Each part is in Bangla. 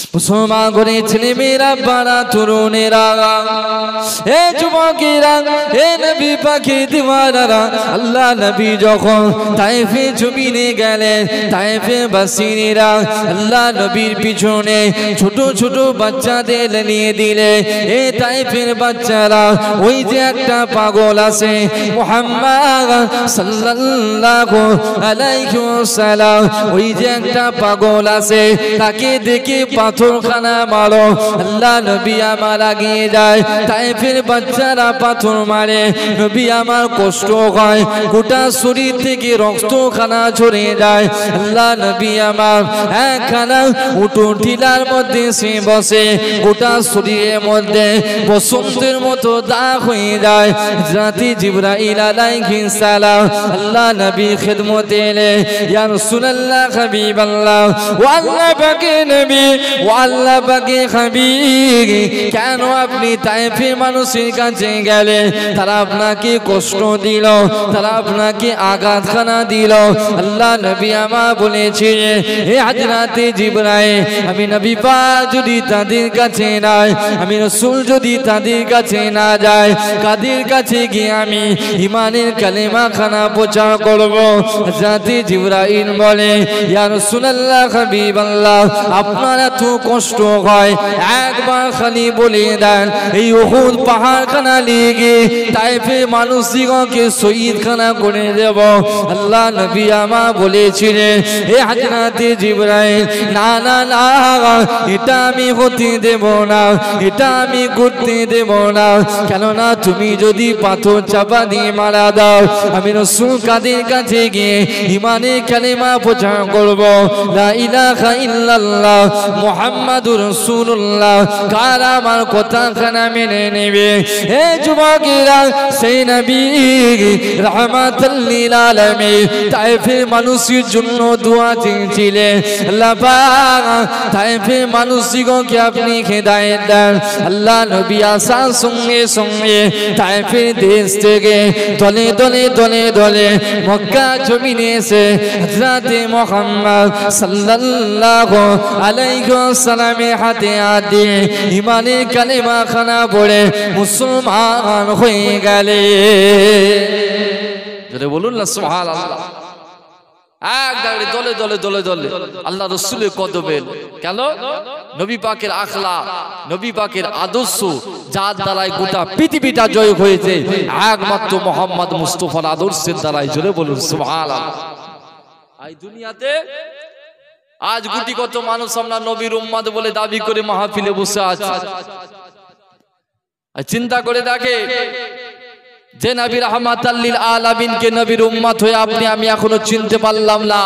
মুসলমান করে ছেলেমেয়েরা বাড়া তরুণেরা এ যুবকেরা এ নবী পাখি দিওয়ানারা আল্লাহ নবী যখন তায়েফে জমিনে গেলেন তায়েফে বাসিনীরা আল্লাহ নবীর পিছনে ছোট ছোট বাচ্চাদের নিয়ে দিলে এ তায়েফের বাচ্চারা ওই যে একটা পাগল আছে মুহাম্মদ সাল্লাল্লাহু আলাইহি ওয়াসাল্লাম ওই যে একটা পাগল আছে তাকে দেখে পাথরখানা মারো আল্লাহ নবী আমার লাগিয়ে যায় তায়েফের বাচ্চারা পাথর মারে নবী আমার কষ্ট হয় গোটা শরীর থেকে রক্তখানা ঝরে যায় আল্লাহ নবী আমার একখানা উটুন টিলার মধ্যে সে বসে গোটা শরীরের মধ্যে বসন্তের মতো দাগ হয়ে যায় হযরত জিবরাইল আলাইহিস সালাম আল্লাহ নবীর খিদমতে এলে ইয়া রাসূলুল্লাহ হাবিবাল্লাহ ওয়া আল্লাহ পাকে নবী ও আল্লাহ পাকে হাবিব কেন আপনি তায়েফের মানুষের কাছে গেলেন তারা আপনাকে কষ্ট দিল তারা আপনাকে আঘাতখানা দিল আল্লাহ নবী আমার বলেছিলেন হে হযরত জিবরাইল আমি নবী পাক যদি তাদের কাছে নাই আমি রাসূল যদি তাদের কাছে না যায় কাদের কাছে গিয়ে আমি ঈমানের কালেমা খানা প্রচার করব হযরত জিবরাইল বলে ইয়া রাসূলুল্লাহ হাবিবাল্লাহ আপনারা তো কষ্ট হয় একবার খালি বলে দেন এই উহুদ পাহাড়খানা লিগে তায়েফের মানুষদিগকে শহীদখানা করে দেব আল্লাহ নবী আমার বলেছিলেন হে হযরত জিবরাইল না না না এটা আমি হতে দেব না এটা আমি করতে দেব না কেননা তুমি যদি পাথর চাপা দিয়ে মারা দাও আমি রাসূল কাদের কাছে গিয়ে ঈমানের কালেমা প্রচার করব লা ইলাহা ইল্লাল্লাহ মুহাম্মাদুর রাসূলুল্লাহ কার আমার কথাখানা মেনে নেবে হে যুবকেরা সেই নবী রাহমাতুল লিল আলামিন তায়েফের মানুষের জন্য দোয়া চেয়েছিলেন আল্লাহ পাক তায়েফের মানুষদিগকে আপনি হেদায়েত দেন আল্লাহ নবী আসার সঙ্গে সঙ্গে তায়েফের দেশ থেকে দলে দলে দলে দলে মক্কা জমিনে এসে হযরত মুহাম্মদ সাল্লাল্লাহু আলাইহি ওয়াসাল্লামের হাতে হাত দিয়ে ঈমানের কালেমা খানা পড়ে মুসলমান হয়ে গেলে জোরে বলুন না সুবহানাল্লাহ এক দাঁড়ে দলে দলে দলে দলে আল্লাহ রাসূলের কদমে কেন নবী পাকের আখলাক নবী পাকের আদর্শ যার দ্বারাই গোটা পৃথিবীটা জয় হয়েছে একমাত্র মুহাম্মদ মুস্তাফার আদর্শের দ্বারাই জোরে বলুন সুবহানাল্লাহ এই দুনিয়াতে আজ গুটি কত মানুষ আমরা নবীর উম্মত বলে দাবি করে মাহফিলে বসে আছে চিন্তা করে দেখে যে নবী রাহমাতাল লিল আলামিন কে নবীর উম্মত হয়ে আপনি আমি এখনো চিনতে পারলাম না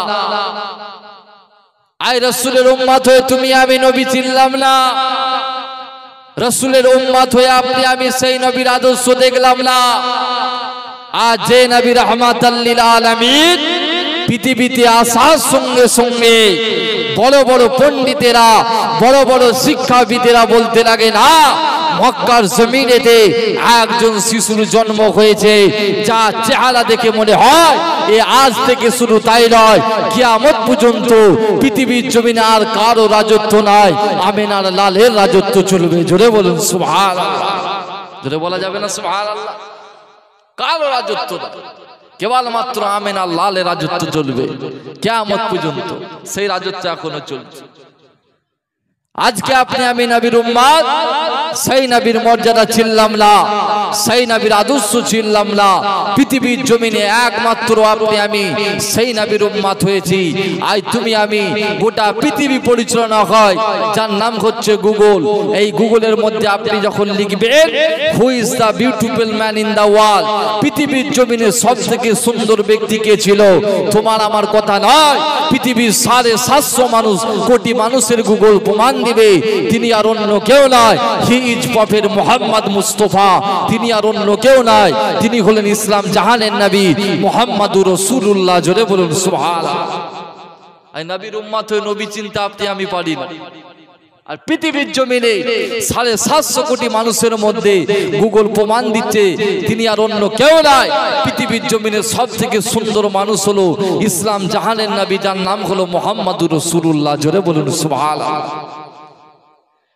আই রাসূলের উম্মত হয়ে তুমি আমি নবী চিনলাম না রাসূলের উম্মত হয়ে আপনি আমি সেই নবীর আদর্শ দেখলাম না আজ যে নবী রাহমাতাল লিল আলামিন পৃথিবীতে আসার সঙ্গে সঙ্গে বড় বড় পণ্ডিতেরা বড় বড় শিক্ষাবিদেরা বলতে লাগে না মক্কার জমিনেতে একজন শিশুর জন্ম হয়েছে যা চেহারা দেখে মনে হয় এ আজ থেকে শুরু তাই নয় কিয়ামত পর্যন্ত পৃথিবীর জমিনে আর কারো রাজত্ব নাই আমিনার লালের রাজত্ব চলবে জোরে বলুন সুবহানাল্লাহ জোরে বলা যাবে না সুবহানাল্লাহ কারো রাজত্ব না কেবলমাত্র আমিনার লালের রাজত্ব চলবে কিয়ামত পর্যন্ত সেই রাজত্ব এখনো চলছে আজকে আপনি আমি নবীর উম্মত সেই নবীর মর্যাদা চিনলাম না সেই নবীর আদর্শ চিনলাম না পৃথিবীর জমিনে একমাত্র আপনি আমি সেই নবীর উম্মত হয়েছি আজ তুমি আমি গোটা পৃথিবী পরিচালনা হয় যার নাম হচ্ছে গুগল এই গুগলের মধ্যে আপনি যখন লিখবেন who is the beautiful man in the world পৃথিবীর জমিনে সবথেকে সুন্দর ব্যক্তি কে ছিল তোমার আমার কথা নয় পৃথিবীর 750 কোটি মানুষের গুগল প্রমাণ দিবে তিনি আর অন্য কেউ নয় he is prophet Muhammad Mustafa তিনি আর অন্য কেউ নয় তিনি হলেন ইসলাম জাহানের নবী মুহাম্মাদুর রাসূলুল্লাহ জোরে বলুন সুবহানাল্লাহ এই নবীর উম্মত হয়ে নবী চিন্তা আপনি আমি পারি না আর পৃথিবীর জমিনে 750 কোটি মানুষের মধ্যে গুগল প্রমাণ দিচ্ছে তিনি আর অন্য কেউ নয় পৃথিবীর জমিনে সবথেকে সুন্দর মানুষ হলো ইসলাম জাহানের নবী যার নাম হলো মুহাম্মাদুর রাসূলুল্লাহ জোরে বলুন সুবহানাল্লাহ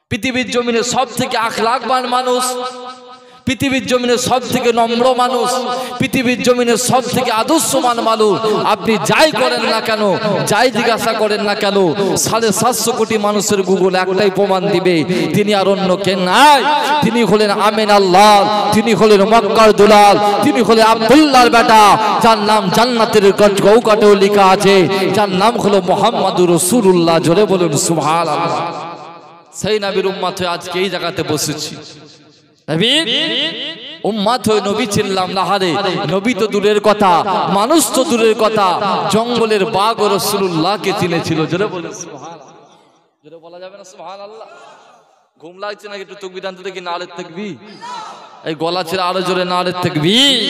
পৃথিবীর জমিনে সব থেকে আখলাকবান মানুষ, পৃথিবীর জমিনে সব থেকে নম্র মানুষ, পৃথিবীর জমিনে সব থেকে আদর্শবান মানুষ। আপনি যাই করেন না কেন, যাই জিজ্ঞাসা করেন না কেন, 750 কোটি মানুষের গুগল একটাই প্রমাণ দিবে, তিনি আর অন্য কে নাই, তিনি হলেন আমিন আল্লাহ, তিনি হলেন মক্কার দুলাল, তিনি হলেন আব্দুল্লাহর বেটা, যার নাম জান্নাতের চৌকাঠেও লেখা আছে, যার নাম হলো মুহাম্মাদুর রাসূলুল্লাহ। জোরে বলুন সুবহানাল্লাহ। সেই নবীর উম্মত হয়ে আজকে এই জায়গাতে বসেছি। নবীর উম্মত হয়ে নবী চিনলাম না। হারে নবী তো দূরের কথা, মানুষ তো দূরের কথা, জঙ্গলের বাঘ ও রাসূলুল্লাহকে চিনেছিল। জোরে বলুন সুবহানাল্লাহ। জোরে বলা যাবে না সুবহানাল্লাহ? ঘুম লাগছে নাকি? একটু তাকবীর আনতে দেখি, নারে তাকবীর। এই গলা ছেড়ে আরো জোরে নারে তাকবীর।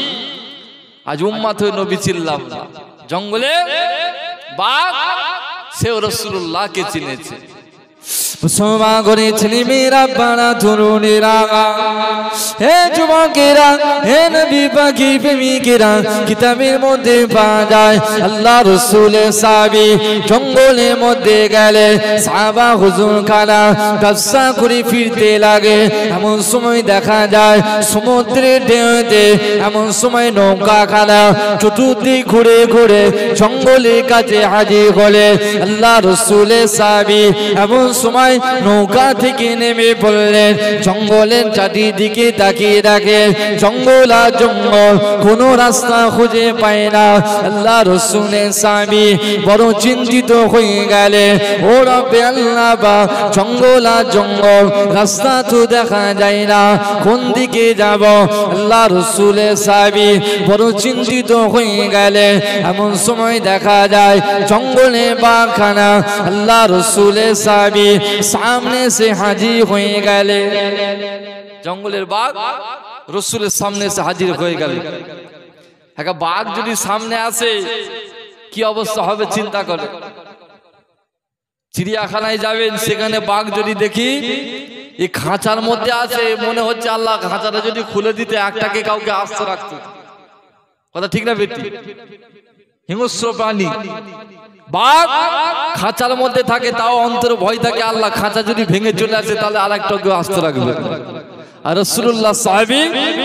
আজ উম্মত হয়ে নবী চিনলাম না, জঙ্গলে বাঘ সে রাসূলুল্লাহকে চিনেছে। মুসলমান করে ছেলেমেয়েরা, বাড়া তরুণেরা, হে যুবকেরা, হে নবী পাখি প্রেমিকেরা, কিতাবের মধ্যে পাওয়া যায় আল্লাহ রসুলের সাহাবী জঙ্গলের মধ্যে গেলে সাহাবা হুজুর খানা গাছা করে ফিরতে লাগে। এমন সময় দেখা যায় সমুদ্রের ঢেউতে, এমন সময় নৌকা খানা চতুর্দিক ঘুরে ঘুরে জঙ্গলের কাছে হাজির হলে আল্লাহ রসুলের সাহাবী এমন সময় নৌকা থেকে নেমে পড়লেন। জঙ্গলের চারিদিকে তাকিয়ে দেখে জঙ্গল আর জঙ্গল, কোন রাস্তা খুঁজে পায় না। আল্লাহ রাসূলের সাহাবী বড় চিন্তিত হয়ে গেলেন। ও রব্বে আল্লাহ, বা জঙ্গল আর জঙ্গল, রাস্তা তো দেখা যায় না, কোন দিকে যাব? আল্লাহ রাসূলের সাহাবী বড় চিন্তিত হয়ে গেলেন। এমন সময় দেখা যায় জঙ্গলে বাঘখানা আল্লাহ রাসূলের সাহাবী সামনে সে হাজির হয়ে গেলে। জঙ্গলের বাঘ রাসূলের সামনে সে হাজির হয়ে গেল। একটা বাঘ যদি সামনে আসে কি অবস্থা হবে চিন্তা করে। চিড়িয়াখানায় যাবেন, সেখানে বাঘ যদি দেখি এই খাঁচার মধ্যে আছে, মনে হচ্ছে আল্লাহ খাঁচাটা যদি খুলে দিতে, একটাকে কাউকে আস্ত রাখতো। কথা ঠিক না বেটি? হিংস্র প্রাণী বাঘ খাঁচার মধ্যে থাকে, তাও অন্তরে ভয় থাকে, আল্লাহ খাঁচা যদি ভেঙে চলে আসে তাহলে আর একটাকে আস্ত রাখবে। আর রাসূলুল্লাহ সাহাবী,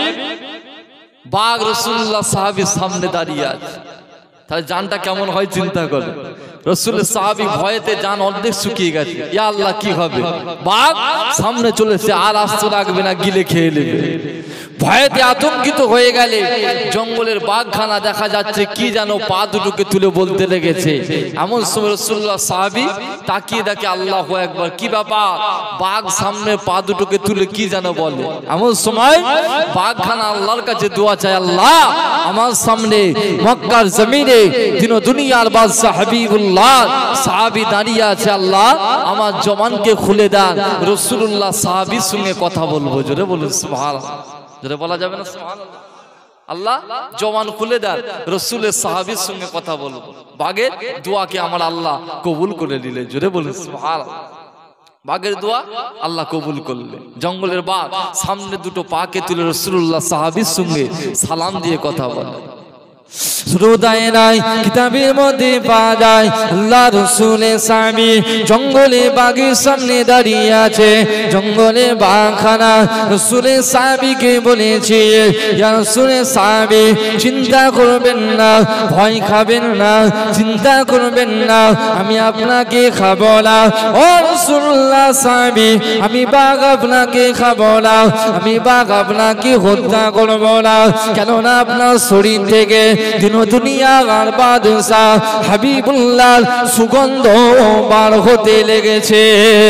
বাঘ রাসূলুল্লাহ সাহাবীর সামনে দাঁড়িয়ে আছে, তাহলে জানটা কেমন হয় চিন্তা করে। রাসূলের সাহাবী ভয়েতে জান অর্ধেক শুকিয়ে গেছে। ইয়া আল্লাহ, কি হবে? বাঘ সামনে চলেছে, আর আস্ত রাখবে না, গিলে খেয়ে নেবে। ভয়েতে আতঙ্কিত হয়ে গেলে জঙ্গলের বাঘখানা দেখা যাচ্ছে কি যেন পা দুটোকে তুলে বলতে লেগেছে। এমন সময় রাসূলুল্লাহ সাহাবী তাকিয়ে দেখে আল্লাহু আকবার, কি ব্যাপার? বাঘ সামনে পা দুটোকে তুলে কি যেন বলে। এমন সময় বাঘখানা আল্লাহর কাছে দোয়া চায়, আল্লাহ আমার সামনে মক্কার জমিনে দিন দুনিয়ার বাদশাহ হাবিবুল্লাহ সাহাবী দাঁড়িয়ে আছে, আল্লাহ আমার জবানকে খুলে দেন, রাসূলুল্লাহ সাহাবীর সঙ্গে কথা বলবো। জোরে বলুন সুবহানাল্লাহ। জোরে বলা যাবে না সুবহানাল্লাহ? আল্লাহ জবান খুলে দেন, রাসূলের সাহাবীর সঙ্গে কথা বলবো। বাঘের দোয়াকে আমার আল্লাহ কবুল করে নিলেন। জোরে বলুন সুবহানাল্লাহ। বাঘের দোয়া আল্লাহ কবুল করলেন। জঙ্গলের বাঘ সামনে দুটো পাকে তুলে রাসূলুল্লাহ সাহাবীর সঙ্গে সালাম দিয়ে কথা বলে। শ্রোতায় নাই কিতাবের মধ্যে পাওয়া যায় আল্লাহ রাসূলের সাহাবী জঙ্গলে বাঘের সামনে দাঁড়িয়ে আছে। জঙ্গলে বাঘখানা রাসূলের সাহাবীকে বলেছে, ইয়া রাসূলের সাহাবী চিন্তা করবেন না, ভয় খাবেন না, চিন্তা করবেন না, আমি আপনাকে খাবো না। ও রাসূলুল্লাহ সাহাবী, আমি বাঘ আপনাকে খাবো না, আমি বাঘ আপনাকে হত্যা করবো না, কেননা আপনার শরীর থেকে দিন দুনিয়া আর বাদশাহ হাবিবুল্লাহ সুগন্ধ বার হতে লেগেছে।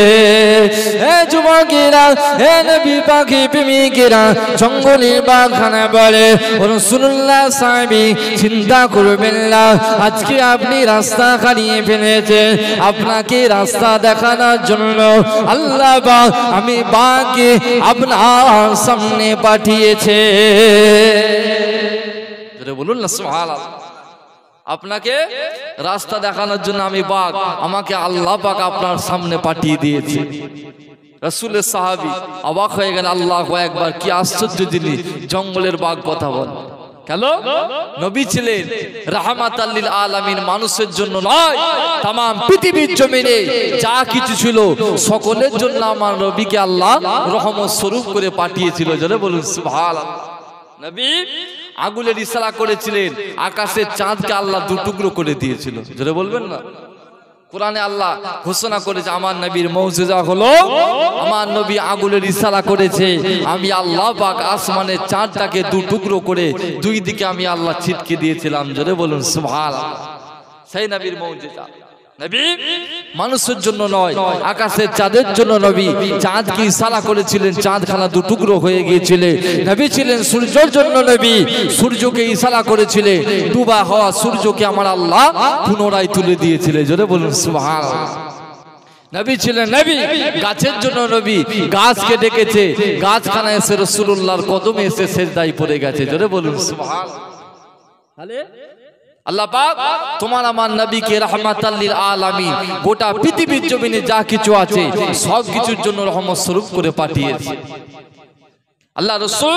হে যুবকেরা, হে নবী পাখি প্রেমিকেরা, জঙ্গলের বাঘখানা বলে, রাসূলুল্লাহ সাহাবী চিন্তা করবেন না, আজকে আপনি রাস্তা হারিয়ে ফেলেছেন, আপনাকে রাস্তা দেখানোর জন্য আল্লাহ পাক আমি বাঘকে আপনার সামনে পাঠিয়েছে। বলুন না সুবহানাল্লাহ। আপনাকে রাস্তা দেখানোর জন্য আমি বাঘ, আমাকে আল্লাহ পাক আপনার সামনে পাঠিয়ে দিয়েছে। রাসূলের সাহাবী অবাক হয়ে গেলেন, আল্লাহু আকবার, কি আশ্চর্য জিনিস, জঙ্গলের বাঘ কথা বলে। কেন? নবী ছিলেন রাহমাতাল লিল আলামিন, মানুষের জন্য নয়, তাম পৃথিবীর জমিনে যা কিছু ছিল সকলের জন্য আমার নবীকে আল্লাহ রহমত স্বরূপ করে পাঠিয়েছিল। জোরে বলুন সুবহানাল্লাহ। নবী আঙ্গুলের ইশারা করেছিলেন, আকাশের চাঁদকে আল্লাহ দু টুকরো করে দিয়েছিল। জোরে বলবেন না? কোরআনে আল্লাহ ঘোষণা করেছে আমার নবীর মৌজিজা হলো আমার নবী আঙ্গুলের ইশারা করেছে, আমি আল্লাহ পাক আসমানের চাঁদটাকে দু টুকরো করে দুই দিকে আমি আল্লাহ ছিটকে দিয়েছিলাম। জোরে বলুন সুবহানাল্লাহ। সেই নবীর মৌজিজা। নবী মানুষের জন্য নয়, আকাশের চাঁদের জন্য নবী চাঁদকে ইশারা করেছিলেন, চাঁদখানা দু টুকরো হয়ে গিয়েছিল। নবী ছিলেন সূর্যের জন্য নবী, সূর্যকে ইশারা করেছিলেন, ডুবা হওয়া সূর্যকে আমার আল্লাহ পুনরায় তুলে দিয়েছিলেন। জোরে বলুন সুবহানাল্লাহ। নবী ছিলেন নবী গাছের জন্য নবী, গাছকে ডেকেছে, গাছখানা এসে রাসূলুল্লাহর কদমে এসে সিজদায় পড়ে গেছে। জোরে বলুন সুবহানাল্লাহ। আল্লাহ পাক তোমার আমার নবীকে রাহমাতাল লিল আলামিন, গোটা পৃথিবীর জমিনে যা কিছু আছে সব কিছুর জন্য রহমত স্বরূপ করে পাঠিয়েছে। আল্লাহ রাসূল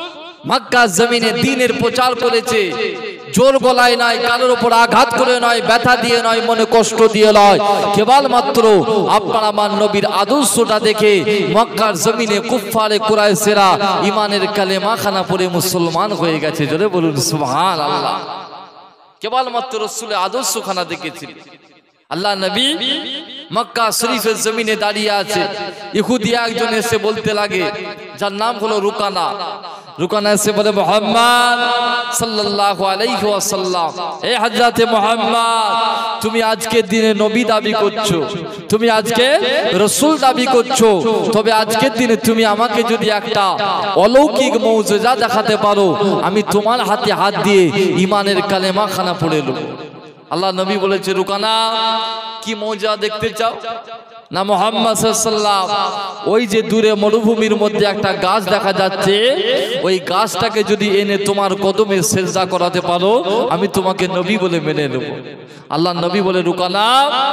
মক্কা জমিনে দ্বীনের প্রচার করেছে, জোর গলায় নয়, কারোর উপর আঘাত করে নয়, ব্যথা দিয়ে নয়, মনে কষ্ট দিয়ে নয়, কেবলমাত্র আপনার আমার নবীর আদর্শটা দেখে মক্কার জমিনে কুফফারে কুরাইশেরা ঈমানের কালেমা খানা পড়ে মুসলমান হয়ে গেছে। জোরে বলুন সুবহানাল্লাহ। কেবলমাত্র রাসূলের আদর্শখানা দেখেছিল। আল্লাহ নবী মক্কা শরীফের জমিনে দাঁড়িয়ে আছে, ইহুদি একজন এসে বলতে লাগে, যার নাম হলো রুকানা। রুকানা এসে বলে, মুহাম্মদ সাল্লাল্লাহু আলাইহি ওয়াসাল্লাম, এ হযরতে মুহাম্মদ, তুমি আজকের দিনে নবী দাবি করছো, তুমি আজকে রাসূল দাবি করছো, তবে আজকের দিনে তুমি আমাকে যদি একটা অলৌকিক মুজিজা দেখাতে পারো, আমি তোমার হাতে হাত দিয়ে ঈমানের কালেমা খানা পড়ে নেব। আল্লাহ নবী বলেছে, রুকানা কি মুজিজা দেখতে চাও? না মুহাম্মদ সাল্লাল্লাহু আলাইহি ওয়াসাল্লাম, ওই যে দূরে মরুভূমির মধ্যে একটা গাছ দেখা যাচ্ছে, ওই গাছটাকে যদি এনে তোমার কদমে সিজদা করাতে পারো, আমি তোমাকে নবী বলে মেনে নেব। আল্লাহ নবী বলে, রুকানা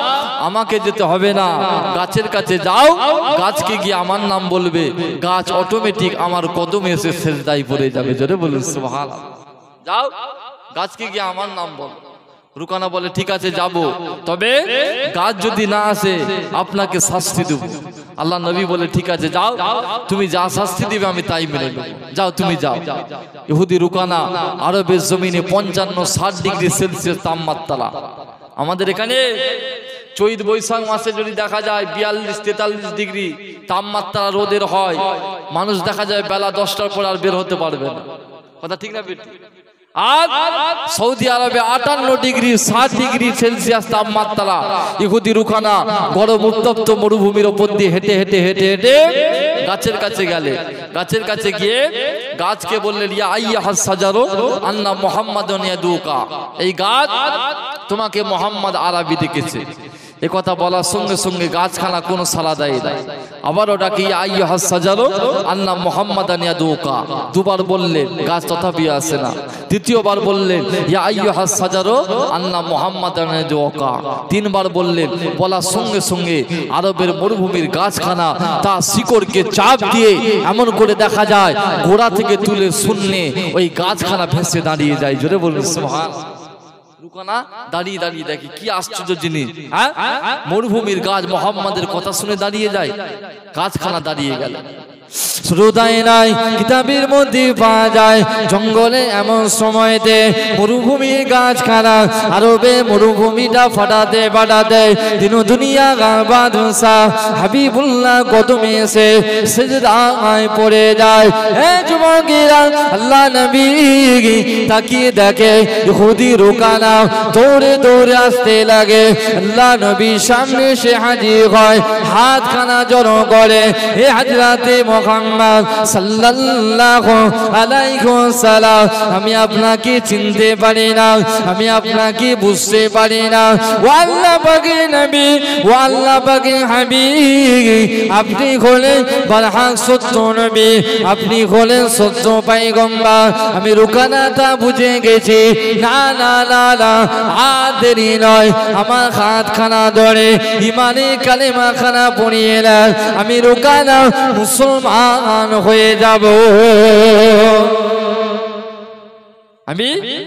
আমাকে যেতে হবে না, গাছের কাছে যাও, গাছকে গিয়ে আমার নাম বলবে, গাছ অটোমেটিক আমার কদমে এসে সিজদায় পড়ে যাবে। জোরে বলুন সুবহানাল্লাহ। যাও, গাছকে গিয়ে আমার নাম বল। রুকানা বলে, ঠিক আছে যাব, তবে গাছ যদি না আসে আপনাকে শাস্তি দেব। আল্লাহ নবী বলে, ঠিক আছে যাও, তুমি যা শাস্তি দিবে আমি তাই মেনে নেব, যাও তুমি যাও। ইহুদি রুকানা আরবের জমিনে 55-60 ডিগ্রি সেলসিয়াস তাপমাত্রা। আমাদের এখানে চৈত বৈশাখ মাসে যদি দেখা যায় 42-43 ডিগ্রি তাপমাত্রা রোদের হয়, মানুষ দেখা যায় বেলা 10টার পর আর বের হতে পারবে না। কথা ঠিক না বেটি? আর সৌদি আরবে 58-60 ডিগ্রি সেলসিয়াস তাপমাত্রা। ইহুদি রুকানা গরম উত্তপ্ত মরুভূমির উপর দিয়ে হেঁটে হেঁটে হেঁটে হেঁটে গাছের কাছে গেলে, গাছের কাছে গিয়ে গাছকে বললেন, ইয়া আইয়াহাস সাজারু আন্না মুহাম্মাদুন ইয়াদুকা, এই গাছ তোমাকে মুহাম্মদ আরবি ডেকেছে। এ কথা বলার সঙ্গে সঙ্গে গাছখানা কোনো সাড়া দেয় না। আবার ওটাকে ইয়া আইয়ুহাস সাজারু আন্না মুহাম্মাদান ইয়াদুকা, দুবার বললেন, গাছ তথাপি আসে না। তৃতীয়বার বললেন, ইয়া আইয়ুহাস সাজারু আন্না মুহাম্মাদান ইয়াদুকা, তিনবার বললেন। বলার সঙ্গে সঙ্গে আরবের মরুভূমির গাছখানা তার শিকড়কে চাপ দিয়ে এমন করে দেখা যায় গোড়া থেকে তুলে শূন্যে ওই গাছখানা ভেসে দাঁড়িয়ে যায়। জোরে বলুন সুবহানাল্লাহ। রুকানা দাঁড়িয়ে দাঁড়িয়ে দেখে, কি আশ্চর্য জিনিস, হ্যাঁ, মরুভূমির গাছ মুহাম্মাদের কথা শুনে দাঁড়িয়ে যায়, গাছখানা দাঁড়িয়ে গেল। শ্রোতায় নাই কিতাবের মধ্যে পাওয়া যায়, জঙ্গলে এমন সময়তে মরুভূমির গাছখানা আরবে মরুভূমিটা ফাটাতে ফাটাতে দিন দুনিয়া বাদশা হাবিবুল্লাহ কদমে এসে সিজদায় পড়ে যায়। হে যুবকেরা, আল্লাহ নবী তাকিয়ে দেখে ইহুদি রুকানা দৌড়ে দৌড়ে আসতে লাগে। আল্লাহ নবীর সামনে সে হাজির হয়, হাতখানা জড়ো করে, হে হযরতে মুহাম্মদ সাল্লাল্লাহু আলাইহি ওয়াসাল্লাম, আমি আপনাকে চিনতে পারি না, আমি আপনাকে বুঝতে পারি না। ও আল্লাহ পাকের নবী, ও আল্লাহ পাকের হাবিব, আপনি হলেন বরহাক সত্য নবী, আপনি হলেন সত্য পয়গম্বর। আমি রুকানা তা বুঝে গেছি। না না না না, আর দেরি নয়, আমার হাতখানা ধরে ইমানে কালেমা খানা পড়িয়ে নেন, আমি রুকানা মুসলমান হয়ে যাব। আমি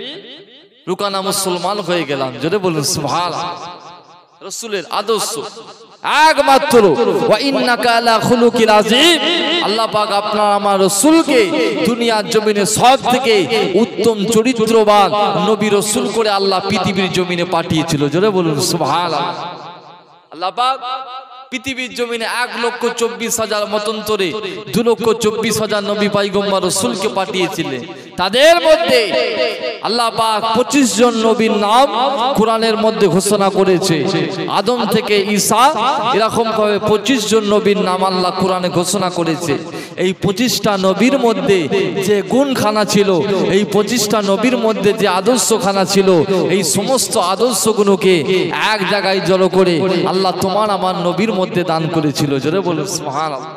রুকানা মুসলমান হয়ে গেলাম। জোরে বলুন সুবহানাল্লাহ। রাসূলের আদর্শ একমাত্র ওয়া ইন্নাকা আলা খুলুকিল আযীম। আল্লাহ পাক আপনার আমার রাসূলকে দুনিয়ার জমিনে সবথেকে উত্তম চরিত্রবান নবী রাসূল করে আল্লাহ পৃথিবীর জমিনে পাঠিয়েছিল। জোরে বলুন সুবহানাল্লাহ। আল্লাহ পাক পৃথিবীর জমিনে 1,24,000 মতান্তরে 2,24,000 নবী পয়গম্বর রাসূলকে পাঠিয়েছিলেন। তাদের মধ্যে আল্লাহ পাক 25 জন নবীর নাম কোরআনের মধ্যে ঘোষণা করেছে। আদম থেকে ঈসা এরকম ভাবে 25 জন নবীর নাম আল্লাহ কোরআনে ঘোষণা করেছে। এই 25টা নবীর মধ্যে যে গুণখানা ছিল, এই 25টা নবীর মধ্যে যে আদর্শখানা ছিল, এই সমস্ত আদর্শগুলোকে এক জায়গায় জড়ো করে আল্লাহ তোমার আমার নবীর মধ্যে দান করেছিল। জোরে বলুন সুবহানাল্লাহ।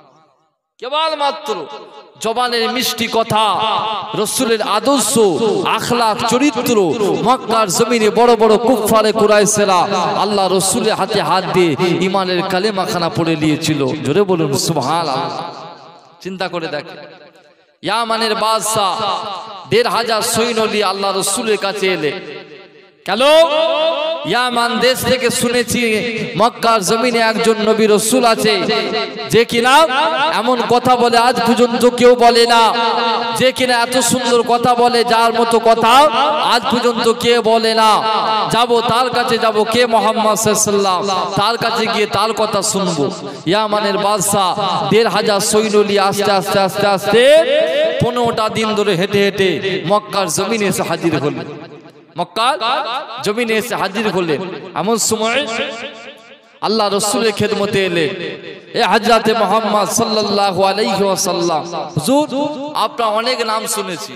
কেবলমাত্র জবানের মিষ্টি কথা, রাসূলের আদর্শ, আখলাক, চরিত্র মক্কার জমিনে বড় বড় কুফফারে কুরাইশরা আল্লাহ রাসূলের হাতে হাত দিয়ে ঈমানের কালেমাখানা পড়ে নিয়েছিল। জোরে বলুন সুবহানাল্লাহ। চিন্তা করে দেখেন, ইয়ামানের বাদশা 1,500 সৈন্য নিয়ে আল্লাহ রাসূলের কাছে এলে। কেন? ইয়ামান দেশ থেকে শুনেছি মক্কার জমিনে একজন নবী রাসূল আছে, যে কিনা এমন কথা বলে আজ পর্যন্ত কেউ বলে না, যে কিনা এত সুন্দর কথা বলে যার মতো কথা আজ পর্যন্ত কেউ বলে না। যাব তার কাছে যাব, কে মুহাম্মদ সাল্লাল্লাহু আলাইহি ওয়াসাল্লাম, তার কাছে গিয়ে তার কথা শুনবো। ইয়ামানের বাদশা 1,500 সৈন্য নিয়ে আস্তে আস্তে আস্তে আস্তে 15টা দিন ধরে হেঁটে হেঁটে মক্কার জমিনে এসে হাজির হলেন। মক্কার জমিনে এসে হাজির হলেন। এমন সময় আল্লাহ রাসূলের খেদমতে এলেন। এ হযরতে মুহাম্মদ সাল্লাল্লাহু আলাইহি ওয়াসাল্লাম, হুজুর আপনার অনেক নাম শুনেছি,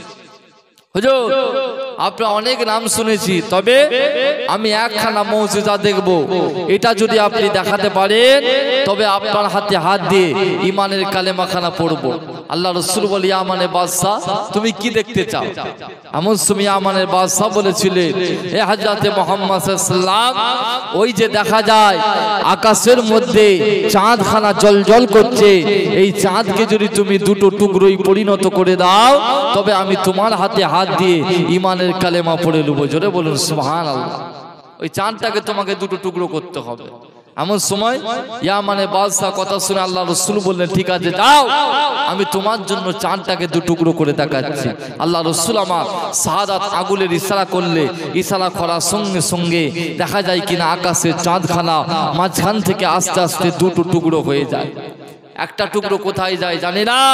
হুজুর আপনার অনেক নাম শুনেছি, তবে আমি একখানা মুজিজা দেখব, এটা যদি আপনি দেখাতে পারেন তবে আপনার হাতে হাত দিয়ে ঈমানের কালেমাখানা পড়ব। আল্লাহ রাসূল বলে, ইয়ামানের বাদশা তুমি কি দেখতে চাও? এমন সময় ইয়ামানের বাদশা বলেছিলেন, এ হযরতে মুহাম্মদ সাল্লাল্লাহু আলাইহি ওয়াসাল্লাম, ওই যে দেখা যায় আকাশের মধ্যে চাঁদখানা জ্বলজ্বল করছে, এই চাঁদকে যদি তুমি দুটো টুকরোয় পরিণত করে দাও তবে আমি তোমার হাতে হাত দিয়ে ঈমানের কালেমা পড়ে নেব। জোরে বলুন সুবহানাল্লাহ। ওই চাঁদটাকে তোমাকে দুটো টুকরো করতে হবে। এমন সময় ইয়ামানের বাদশা কথা শুনে আল্লাহ রাসূল বললেন, ঠিক আছে যাও, আমি তোমার জন্য চাঁদটাকে দু টুকরো করে দেখাচ্ছি। আল্লাহ রাসূল আমার শাহাদাত আগুলের ইশারা করলে, ইশারা করার সঙ্গে সঙ্গে দেখা যায় কিনা আকাশের চাঁদখানা মাঝখান থেকে আস্তে আস্তে দুটো টুকরো হয়ে যায়। একটা টুকরো কোথায় যায় জানি না,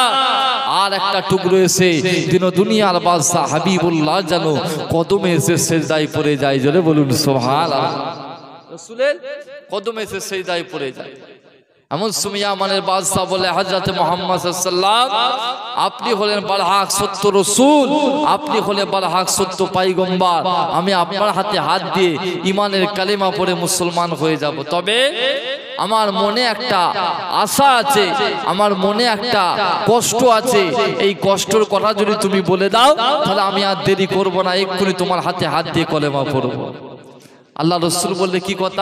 আর একটা টুকরো এসে দুনিয়ার বাদশা হাবিবুল্লাহ যেন কদমে এসে সিজদায় পড়ে যায়। জোরে বলুন সুবহানাল্লাহ। রাসূলের কদমে এসে সিজদায় পড়ে যায়। এমন সময় ইয়ামানের বাদশা বলে, হযরতে মুহাম্মদ সাল্লাল্লাহু আলাইহি ওয়াসাল্লাম, আপনি হলেন বারহাক সত্য রাসূল, আপনি হলেন বারহাক সত্য পয়গম্বর, আমি আপনার হাতে হাত দিয়ে ঈমানের কালেমা পড়ে মুসলমান হয়ে যাব। তবে আমার মনে একটা আশা আছে, আমার মনে একটা কষ্ট আছে, এই কষ্টের কথা যদি তুমি বলে দাও তাহলে আমি আর দেরি করব না, এক্ষুনি তোমার হাতে হাত দিয়ে কলেমা পড়ব। আল্লাহ রাসূল বললে, কি কথা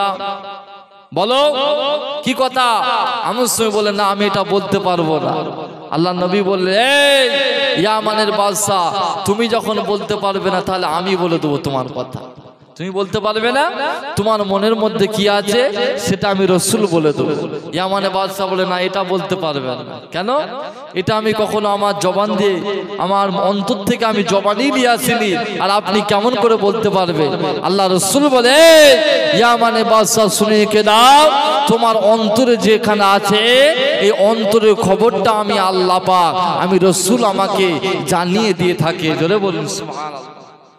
বলো, কি কথা? এমন সময় বলে, না আমি এটা বলতে পারবো না। আল্লাহ নবী বললে, এই ইয়ামানের বাদশা, তুমি যখন বলতে পারবে না তাহলে আমি বলে দেবো তোমার কথা। তুমি বলতে পারবে না, তোমার মনের মধ্যে কি আছে সেটা আমি রাসূল বলে দেবো। ইয়ামানের বাদশা বলে, না এটা বলতে পারবে না। কেন? এটা আমি কখনো আমার জবান দিয়ে, আমার অন্তর থেকে আমি জবানই নিয়ে আসিনি, আর আপনি কেমন করে বলতে পারবেন? আল্লাহ রাসূল বলে, ইয়ামানের বাদশা শুনে কে দাও, তোমার অন্তরে যেখানে আছে এই অন্তরের খবরটা আমি আল্লাহ পাক, আমি রাসূল আমাকে জানিয়ে দিয়ে থাকে। জোরে বলুন সুবহানাল্লাহ।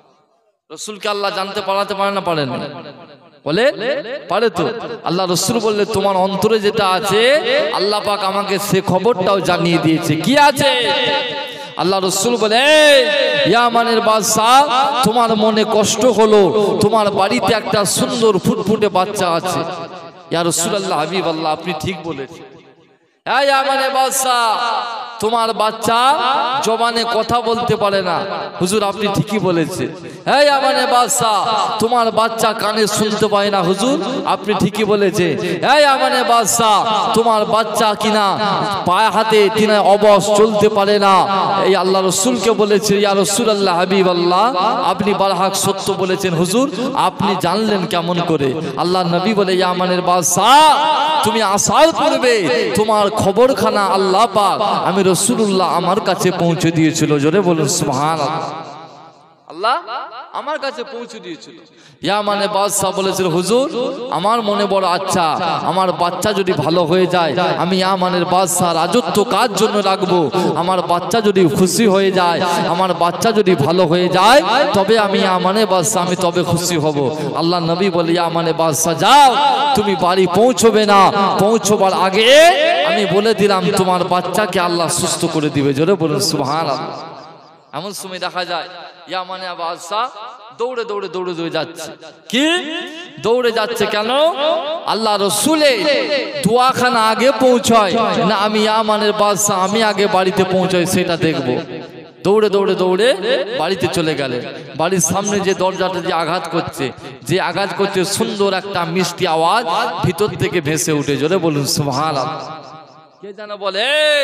রাসূলকে আল্লাহ জানতে পারাতে পারে না, পারে না? বলে পারে তো। আল্লাহ রাসূল বললে, তোমার অন্তরে যেটা আছে আল্লাহ পাক আমাকে সে খবরটাও জানিয়ে দিয়েছে। কি আছে? আল্লাহ রাসূল বলে, ইয়ামানের বাদশা, তোমার মনে কষ্ট হলো, তোমার বাড়িতে একটা সুন্দর ফুটফুটে বাচ্চা আছে। ইয়া রাসূলুল্লাহ, হাবিবাল্লাহ, আপনি ঠিক বলেছেন। হ্যাঁ ইয়ামানের বাদশা, তোমার বাচ্চা জবানে কথা বলতে পারে না। হুজুর আপনি ঠিকই বলেছেন। এই আমানে বাদশাহ, তোমার বাচ্চা কানে শুনতে পায় না। হুজুর আপনি ঠিকই বলেছেন। এই আমানে বাদশাহ, তোমার বাচ্চা কিনা পায়ে হাতে তিনি অবশ চলতে পারে না। এই আল্লাহ রসুলকে বলেছে, ইয়া রাসূলুল্লাহ হাবিব আল্লাহ, আপনি বারহাক সত্য বলেছেন। হুজুর আপনি জানলেন কেমন করে? আল্লাহ নবী বলে, ইয়া আমানের বাদশাহ, তুমি আসার পূর্বে তোমার খবরখানা আল্লাহ পাক আমি রাসূলুল্লাহ আমার কাছে পৌঁছে দিয়েছিল। জোরে বলুন সুবহানাল্লাহ। আল্লাহ আমার কাছে পৌঁছে দিয়েছিল। ইয়ামানে বাদশা বলেছিল, হুজুর আমার মনে বড় আচ্ছা, আমার বাচ্চা যদি ভালো হয়ে যায় আমি ইয়ামানের বাদশা রাজত্ব কার জন্য রাখবো। আমার বাচ্চা যদি খুশি হয়ে যায়, আমার বাচ্চা যদি ভালো হয়ে যায়, তবে আমি ইয়ামানের বাদশা আমি তবে খুশি হব। আল্লাহ নবী বলে, ইয়ামানের বাদশা যাও, তুমি বাড়ি পৌঁছবে না, পৌঁছবার আগে আমি বলে দিলাম তোমার বাচ্চাকে আল্লাহ সুস্থ করে দিবে। জোরে বলুন সুবহানাল্লাহ। এমন সময় দেখা যায় ইয়ামানে বাদশা দৌড়ে দৌড়ে দৌড়ে দৌড়ে যাচ্ছে। কি দৌড়ে যাচ্ছে কেন? আল্লাহ রসুলের দোয়াখানা আগে পৌঁছায় না আমি ইয়ামানের বাদশা আমি আগে বাড়িতে পৌঁছাই সেটা দেখবো। দৌড়ে দৌড়ে দৌড়ে বাড়িতে চলে গেলেন। বাড়ির সামনে যে দরজাটা যে আঘাত করছে সুন্দর একটা মিষ্টি আওয়াজ ভিতর থেকে ভেসে উঠে। জোরে বলুন সুবহানাল্লাহ। কে যেন বলে,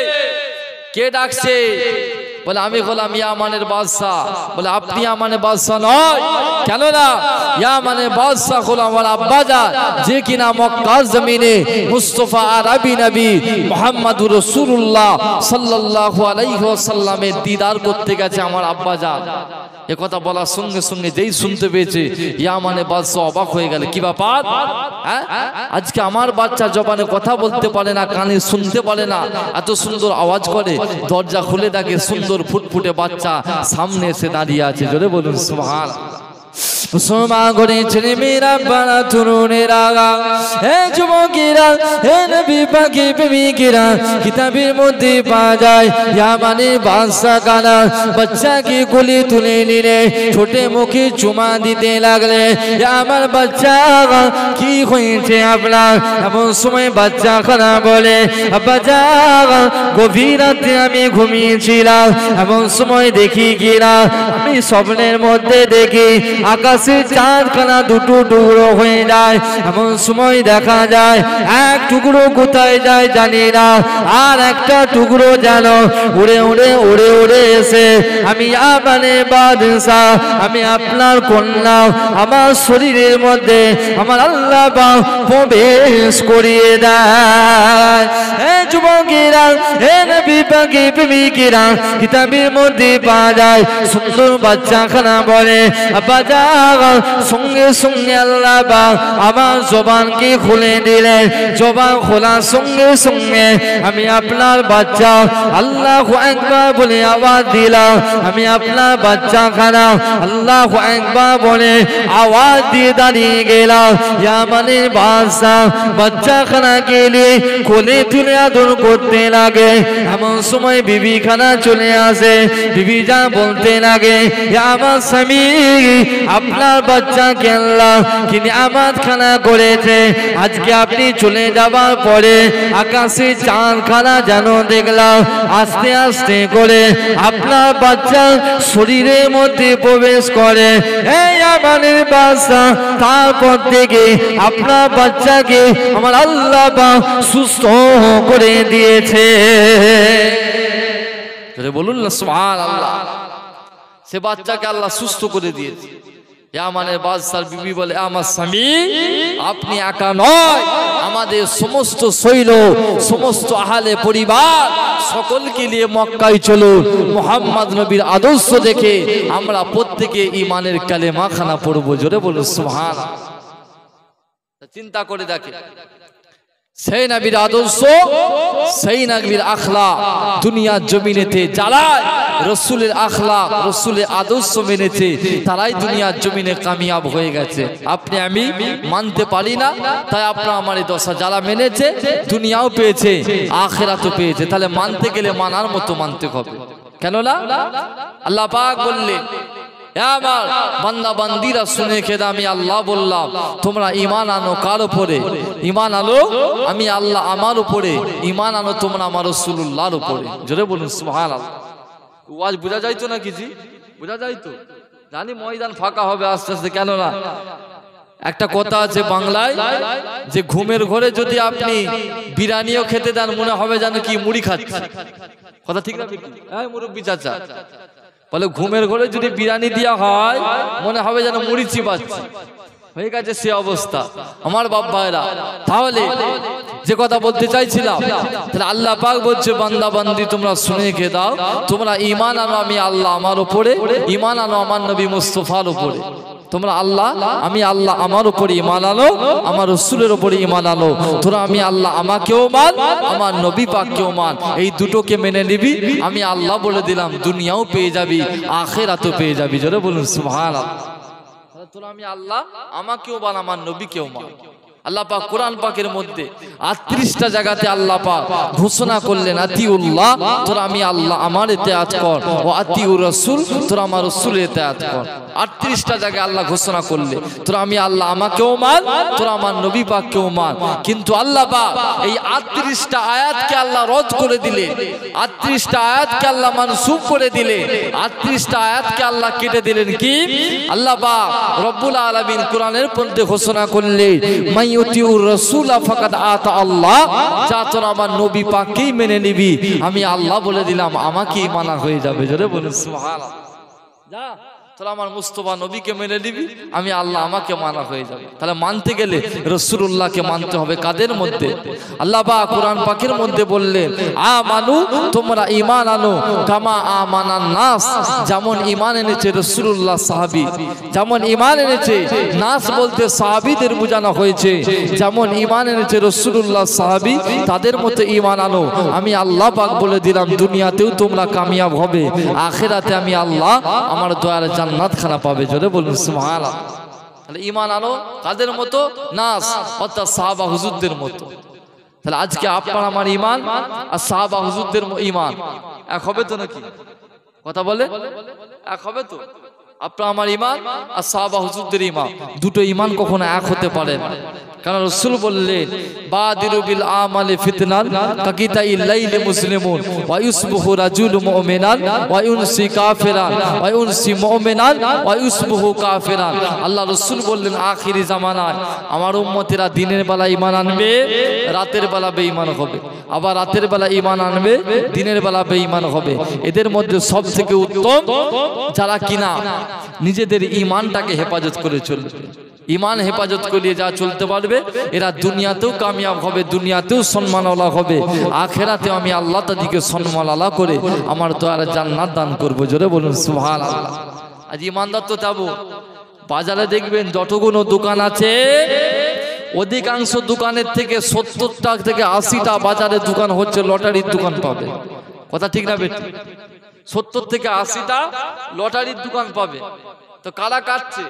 কে ডাকছে? বলে আমি হলাম ইয়ামানের বাদশা। বলে আপনি ইয়ামানের বাদশা নয়, কেন না? ইয়ামানের বাদশা হলো আমার আব্বাজান, যে কিনা মক্কার জমিনে মুস্তাফা আরবি নবী মুহাম্মদুর রাসূলুল্লাহ সাল্লাল্লাহু আলাইহি ওয়াসাল্লামের দিদার করতে গেছে আমার আব্বাজান। এ কথা বলার সঙ্গে সঙ্গে যেই শুনতে পেয়েছে ইয়ামানের বাদশা অবাক হয়ে গেল। কি ব্যাপার? আজকে আমার বাচ্চা জবানে কথা বলতে পারে না, কানে শুনতে পারে না, এত সুন্দর আওয়াজ করে। দরজা খুলে দেখে সুন্দর ফুটফুটে বাচ্চা সামনে এসে দাঁড়িয়ে আছে। জোরে বলুন সুবহানাল্লাহ। মুসলমান করে ছেলে মেয়েরা বাড়া তরুণেরা, হে যুবকেরা, হে নবী পাকের প্রেমিকেরা, কিতাবের মধ্যে পাওয়া যায় ইয়ামানের বাদশা কানা বাচ্চাকে কোলে তুলে নিলে ছোটে মুখে চুমা দিতে লাগলে। আমার বাচ্চা কি হয়েছে আপনার? এমন সময় বাচ্চা খানা বলে, বাচ্চা গভীর রাতে আমি ঘুমিয়েছিলাম, এমন সময় দেখি কিনা আমি স্বপ্নের মধ্যে দেখি আকাশ চাঁদখানা দুটো টুকরো হয়ে যায়। এমন সময় দেখা যায় এক টুকরো কোথায় যায় জানি না, আর একটা টুকরো যেন উড়ে উড়ে উড়ে উড়ে এসে আমি ইয়ামানের বাদশা আমি আপনার কন্যা আমার শরীরের মধ্যে আমার আল্লাহ পাক প্রবেশ করিয়ে দেয়। হে যুবকেরা, হে নবী পাকের প্রেমিকেরা, কিতাবের মধ্যে পাওয়া যায় সুন্দর বাচ্চাখানা বলে, বাচ্চা সঙ্গে সঙ্গে আল্লাহ পাক আমার জবানকে খুলে দিলেন। জবান খোলার সঙ্গে সঙ্গে আমি আপনার বাচ্চা আল্লাহু আকবার বলে আওয়াজ দিলাম। আমি আপনার বাচ্চা খানা আল্লাহু আকবার বলে আওয়াজ দিয়ে দাঁড়িয়ে গেলাম। ইয়ামানের বাদশা বাচ্চা খানাকে নিয়ে কোলে তুলে আদর করতে লাগে। এমন সময় বিবি খানা চলে আসে। বিবি যা বলতে লাগে, আমার স্বামী আপনার বাচ্চাকে আল্লাহ কি নিয়ামত খানা করেছে। আজকে আপনি চলে যাবার পরে আকাশে চাঁদ খানা যেন দেখলাম আস্তে আস্তে করে আপনার বাচ্চা শরীরের মধ্যে প্রবেশ করে। এই আমাদের বাচ্চা তারপর থেকে আপনার বাচ্চাকে আমার আল্লাহ পাক সুস্থ করে দিয়েছে। বলুন না সুবহানাল্লাহ। সে বাচ্চাকে আল্লাহ সুস্থ করে দিয়েছে। ইয়ামানের বাদশার বিবি বলে, আমার স্বামী আপনি একা নয়, আমাদের সমস্ত শৈল সমস্ত আহলে পরিবার সকলকে নিয়ে মক্কায় চলুন। মুহাম্মদ নবীর আদর্শ দেখে আমরা প্রত্যেকে ঈমানের কালেমা খানা পড়ব। জোরে বলুন সুবহানাল্লাহ। চিন্তা করে দেখে সেই নবীর আদর্শ, সেই নবীর আখলাক দুনিয়ার জমিনেতে যারা রসুলের আখলাক রসুলের আদর্শ মেনেছে তারাই দুনিয়ার জমিনে কামিয়াব হয়ে গেছে। আপনি আমি মানতে পারি না, তাই আপনার আমার এই দশা যারা মেনেছে দুনিয়াও পেয়েছে আখিরাতও পেয়েছে। তাহলে মানতে গেলে মানার মতো মানতে হবে। কেননা আল্লাহ পাক বললেন আমার বান্দা বান্দিরা শুনে খেদা আমি আল্লাহ বললাম তোমরা ঈমান আনো কার উপরে? ঈমান আনো আমি আল্লাহ আমার উপরে, ঈমান আনো তোমরা আমার রাসূলুল্লাহর উপরে। জোরে বলুন সুবহানাল্লাহ। ওয়াজ বোঝা যাইতো না কিছু? বোঝা যাইতো? জানি ময়দান ফাঁকা হবে আস্তে আস্তে, কেন না? একটা কথা আছে বাংলায় যে ঘুমের ঘরে যদি আপনি বিরিয়ানিও খেতে দেন মনে হবে যেন কি মুড়ি খাচ্ছে। কথা ঠিক না? হ্যাঁ মুরব্বি চাচা বলে ঘুমের ঘরে যদি বিরিয়ানি দেওয়া হয় মনে হবে যেন মুড়ি চিবাচ্ছে। হয়ে গেছে সে অবস্থা আমার বাপ ভাইরা। তাহলে যে কথা বলতে চাইছিলাম, তাহলে আল্লাহ পাক বলছে বান্দা বান্দি তোমরা শুনে কে দাও, তোমরা ঈমান আনো আমি আল্লাহ আমার উপরে, ঈমান আনো আমার নবী মুস্তাফার উপরে। তোমরা আল্লাহ আমি আল্লাহ আমার উপরে ঈমান আনো, আমার রাসূলের উপরে ঈমান আনো। তোরা আমি আল্লাহ আমাকেও মান, আমার নবী পাককেও মান। এই দুটোকে মেনে নিবি, আমি আল্লাহ বলে দিলাম দুনিয়াও পেয়ে যাবি আখিরাতও পেয়ে যাবি। জোরে বলুন সুবহানাল্লাহ। তোরা আমি আল্লাহ আমাকেও মান, আমার নবীকেও মান। আল্লাহ পাক কোরআন পাকের মধ্যে ৩৮টা জায়গাতে আল্লাহ পাক ঘোষণা করলেন আতিউল্লাহ, তোরা আমি আল্লাহ আমার ইতাআত কর, ও আতিউর রাসূল, তোরা আমার রাসূলের ইতাআত কর। ৩৮টা জায়গায় আল্লাহ ঘোষণা করলে তোরা আমি আল্লাহ আমাকেও মান, তোরা আমার নবী পাককেও মান। কিন্তু আল্লাহ পাক এই ৩৮টা আয়াতকে আল্লাহ রদ করে দিলে, ৩৮টা আয়াতকে আল্লাহ মানসুখ করে দিলে, ৩৮টা আয়াতকে আল্লাহ কেটে দিলেন। কি আল্লাহ পাক রব্বুল আলামিন কোরআনের মধ্যে ঘোষণা করলেন মাইয়ুতিউর রাসূলা ফাকাদ আতা আল্লাহ, যা তোরা আমার নবী পাককেই মেনে নিবি আমি আল্লাহ বলে দিলাম আমাকেই মানা হয়ে যাবে। জোরে বলুন সুবহানাল্লাহ। যা তোরা আমার মুস্তাফা নবীকে মেনে নিবি আমি আল্লাহ আমাকে মানা হয়ে যাবে। তাহলে মানতে গেলে রাসূলুল্লাহকে মানতে হবে। কাদের মধ্যে? আল্লাহ পাক কোরআন পাকের মধ্যে বললেন আমানু, তোমরা ঈমান আনো কামা আমানান নাস, যেমন ঈমান এনেছে রাসূলুল্লাহ সাহাবী, যেমন ঈমান এনেছে নাস বলতে সাহাবীদের বোঝানো হয়েছে, যেমন ঈমান এনেছে রাসূলুল্লাহ সাহাবী তাদের মতো ঈমান আনো। আমি আল্লাহ পাক বলে দিলাম দুনিয়াতেও তোমরা কামিয়াব হবে, আখিরাতে আমি আল্লাহ আমার দয়ার জান্নাত খানা পাবে। জোরে বলুন সুবহানাল্লাহ। তাহলে ঈমান আনো কাদের মতো? নাস অর্থাৎ সাহাবা হুজুরদের মতো। তাহলে আজকে আপনার আমার ঈমান আর সাহাবা হুজুরদের ঈমান এক হবে তো নাকি? কথা বলে এক হবে তো? আপনার আমার ঈমান আর সাহাবা হুজুরদের ঈমান, দুটো ঈমান কখনো এক হতে পারে না। কারণ রাসূল বললেন বাদিরু বিল আমালি ফিতনান কাকিতাইল লাইলি মুসলিমুন ওয়া ইউসবিহু রাজুলু মুমিনান ওয়া ইউনসি কাফিরান ওয়া ইউনসি মুমিনান ওয়া ইউসবিহু কাফিরান। আল্লাহ রাসূল বললেন আখিরি জামানায় আমার উম্মতেরা দিনের বেলা ঈমান আনবে, রাতের বেলা বেঈমান হবে, আবার রাতের বেলা ঈমান আনবে, দিনের বেলা বেঈমান হবে। এদের মধ্যে সবথেকে উত্তম যারা কিনা নিজেদের ঈমানটাকে হেফাজত করে চলবে, ঈমান হেফাজত করিয়ে যা চলতে পারবে এরা দুনিয়াতেও কামিয়াব হবে, দুনিয়াতেও সম্মানওয়ালা হবে, আখিরাতে আমি আল্লাহ তাদেরকে সম্মানওয়ালা করে আমার দয়ার জান্নাত দান করব। জোরে বলুন সুবহানাল্লাহ। আজ ঈমানদার তো যাবো বাজারে দেখবেন যতগুলো দোকান আছে অধিকাংশ দোকানের থেকে ৭০টা থেকে ৮০টা বাজারে দোকান হচ্ছে লটারির দোকান পাবে। কথা ঠিক না বেটি? ৭০ থেকে ৮০টা লটারির দোকান পাবে। তো কারা কাটছে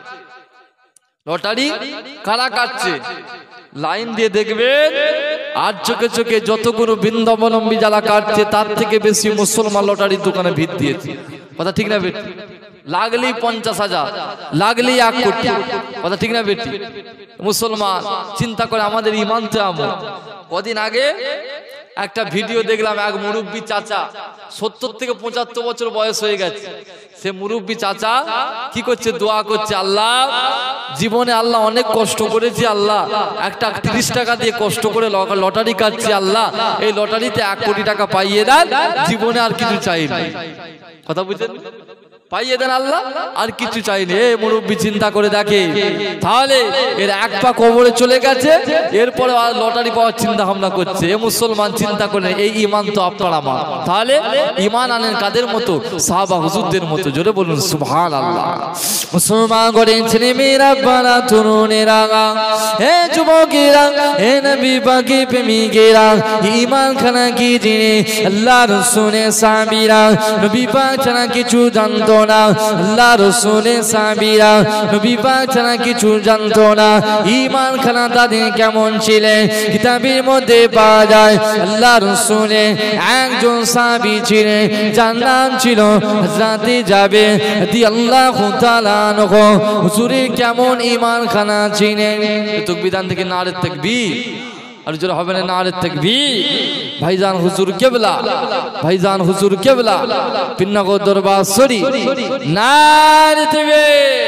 লটারি? কারা কাটছে? লাইন দিয়ে দেখবেন আর চোখে চোখে যতগুলো বৃন্দাবলম্বী যারা কাটছে তার থেকে বেশি মুসলমান লটারির দোকানে ভিড় দিয়েছে। কথা ঠিক না বেটি? লাগলেই ৫০,০০০, লাগলেই ১ কোটি। কথা ঠিক না বেটি? মুসলমান চিন্তা করে আমাদের ঈমান তো এমন। কদিন আগে একটা ভিডিও দেখলাম, এক মুরব্বী চাচা ৭০ থেকে ৭৫ বছর বয়স হয়ে গেছে। সে মুরব্বী চাচা কি করছে? দোয়া করছে, আল্লাহ জীবনে আল্লাহ অনেক কষ্ট করেছি, আল্লাহ একটা ৩০ টাকা দিয়ে কষ্ট করে লটারি কাটছি, আল্লাহ এই লটারিতে ১ কোটি টাকা পাইয়ে দেন, জীবনে আর কিছু চাই না। কথা বুঝছেন? পাইয়ে দেন আল্লাহ, আর কিছু চাইনি। এ মুরব্বী চিন্তা করে দেখে, তাহলে এর এক পা কবরে চলে গেছে, এরপরে আর লটারি পাওয়ার চিন্তা ভাবনা করছে। এ মুসলমান চিন্তা করে এই ঈমান তো আপনার আমার। তাহলে ঈমান আনেন কাদের মতো? সাহাবা হুজুরদের মতো। জোরে বলুন সুবহানাল্লাহ। মুসলমান গড়েন ছেলে মেয়েরা, বাড়া তরুণেরা, হে যুবকেরা, হে নবী পাকের প্রেমিকেরা, ঈমান খানা কি জিনিস আল্লাহ রাসূলের সাহাবীরা নবী পাক ছাড়া কিছু জানতো জানতো না, আল্লাহ রাসূলের সাহাবীরা নবী পাক ছাড়া কিছু জানতো না। ঈমান খানা তাদের কেমন ছিলেন কিতাবের মধ্যে পাওয়া যায়। আল্লাহ রাসূলের একজন সাহাবী ছিলেন, যার নাম ছিল হযরত জাবের রাদিয়াল্লাহু তাআলা আনহু। হুজুরের কেমন ঈমান খানা ছিলেন, তাকবীর থেকে নারে তাকবীর, আর জোরে হবে না নারে তাকবীর। ভাইজান হুজুর কেবলা, ভাইজান হুজুর কেবলা পিন্নাগর দরবার শরীফ, নারে তাকবীর।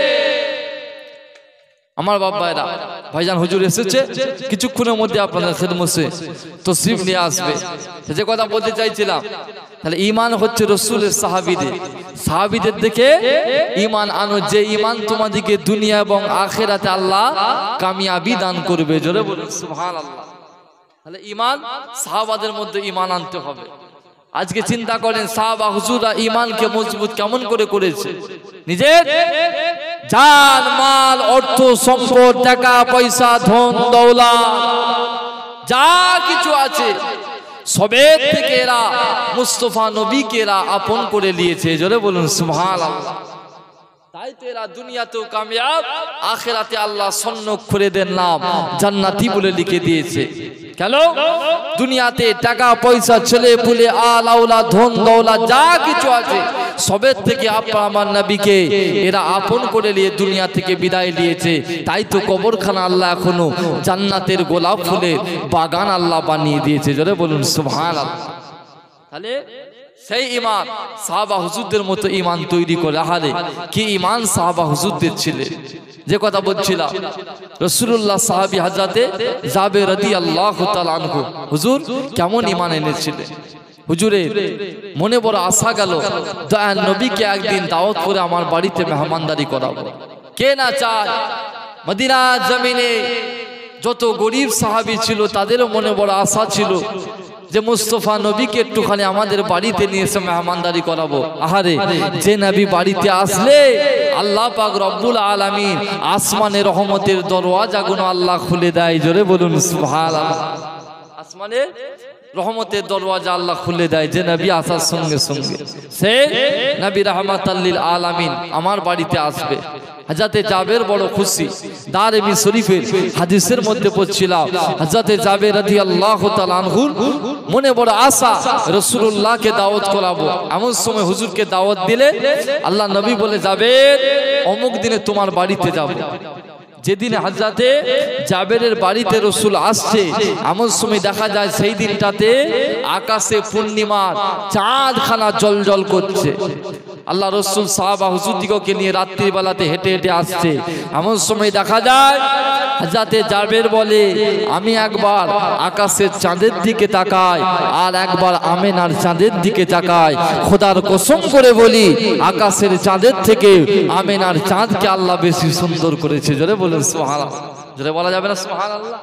আমার বাবারা, ভাইজান হুজুর এসেছে, কিছুক্ষণের মধ্যে আপনাদের খেদমতে তশরিফ নিয়ে আসবে। যে কথা বলতে চাইছিলাম, তাহলে ঈমান হচ্ছে রাসূলের সাহাবীদের দেখে ঈমান আনো, যে ঈমান তোমাদেরকে দুনিয়া এবং আখিরাতে আল্লাহ কামিয়াবি দান করবে। জোরে বলুন সুবহানাল্লাহ। তাহলে ঈমান সাহাবাদের মধ্যে ঈমান আনতে হবে। আজকে চিন্তা করেন সাহাবা হুজুররা ঈমানকে মজবুত কেমন করে করেছে। নিজের জান মাল অর্থ সম্পদ টাকা পয়সা ধন দৌলত যা কিছু আছে সবের থেকে এরা মুস্তাফা নবীকে এরা আপন করে নিয়েছে। জোরে বলুন সুবহানাল্লাহ। তাই তো এরা দুনিয়াতেও কামিয়াব, আখিরাতে আল্লাহ স্বর্ণাক্ষরে নাম জান্নাতি বলে লিখে দিয়েছে। কেন? দুনিয়াতে টাকা পয়সা ছেলে পুলে আল আওলাদ ধন দৌলত যা কিছু আছে সবের থেকে আমার নবীকে এরা আপন করে নিয়ে দুনিয়া থেকে বিদায় নিয়েছে। তাই তো কবরখানা আল্লাহ এখনো জান্নাতের গোলাপ ফুলের বাগান আল্লাহ বানিয়ে দিয়েছে। জোরে বলুন সুবহানাল্লাহ। তাহলে সেই ঈমান সাহাবা হুজুরদের মতো ঈমান তৈরি করে। আহারে কি ঈমান সাহাবা হুজুরদের ছিল। যে কথা বলছিলাম, রাসূলুল্লাহ সাহাবী হযরতে জাবের রাদিয়াল্লাহু তাআলা আনহু হুজুর কেমন ঈমান এনেছিলেন। হুজুরের মনে বড় আশা গেল দয়াল নবীকে একদিন দাওয়াত করে আমার বাড়িতে মেহমানদারি করাবো। কে না চায়? মদিনার জমিনে যত গরিব সাহাবী ছিল তাদেরও মনে বড় আশা ছিল যে মুস্তাফা নবীকে একটুখানি আমাদের বাড়িতে নিয়ে এসে মেহমানদারি করাবো। আহারে যে নবী বাড়িতে আসলে আল্লাহ পাক রব্বুল আলামিন আসমানের রহমতের দরওয়াজাগুলো আল্লাহ খুলে দেয়। জোরে বলুন সুবহানাল্লাহ। আসমানের রহমতের দরওয়াজা আল্লাহ খুলে দেয় যে নবী আসার সঙ্গে সঙ্গে। সে নবী রাহমাতাল লিল আলামিন আমার বাড়িতে আসবে। হযরতে জাবের বড় খুশি। দারমি শরীফের হাদিসের মধ্যে পড়ছিলাম, হযরতে জাবের রাদিয়াল্লাহু তাআলা আনহুর মনে বড় আশা রাসূলুল্লাহকে দাওয়াত করাবো। এমন সময় হুজুরকে দাওয়াত দিলে আল্লাহ নবী বলে, জাবের অমুক দিনে তোমার বাড়িতে যাব। যেদিন হযরতে জাবেরের বাড়িতে রাসূল আসছে এমন সময় দেখা যায় সেই দিনটাতে আকাশে পূর্ণিমার চাঁদখানা জ্বলজ্বল করছে। আল্লাহ রাসূল সাহাবা হুজুরদিগকে নিয়ে রাত্রি বেলাতে হেঁটে হেঁটে আসছে। এমন সময় দেখা যায় হযরতে জাবের বলে, আমি একবার আকাশের চাঁদের দিকে তাকাই আর একবার আমেনার চাঁদের দিকে তাকাই। খোদার কসম করে বলি আকাশের চাঁদের থেকে আমেনার চাঁদকে আল্লাহ বেশি সুন্দর করেছে। জোরে বলেন সুবহানাল্লাহ। জোরে বলা যাবে না সুবহানাল্লাহ?